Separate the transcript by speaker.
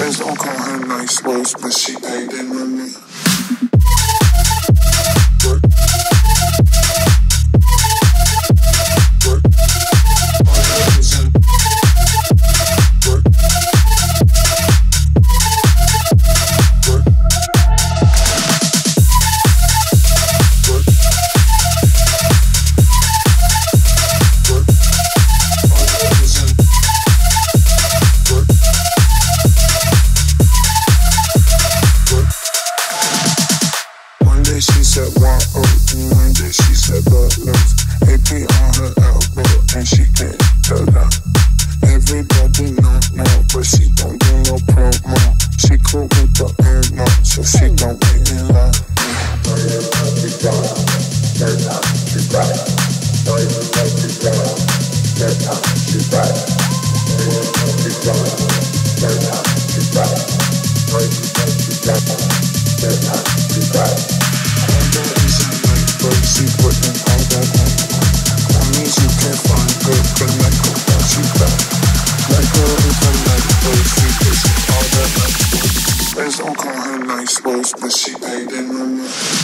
Speaker 1: Friends don't call her nice words, but she paid in money. Friends don't call her nice words, but she paid in money.